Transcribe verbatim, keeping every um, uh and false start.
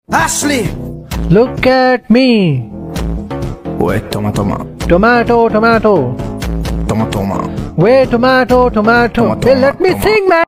Ashley! Look at me. Wait, toma, toma. Tomato, tomato. Toma, toma. Wait, tomato, tomato. Toma, Hey, toma, let me toma. sing, man.